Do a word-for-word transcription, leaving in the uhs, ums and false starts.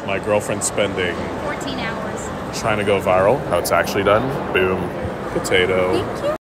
My girlfriend spending fourteen hours. trying to go viral. How it's actually done. Boom. Potato. Thank you.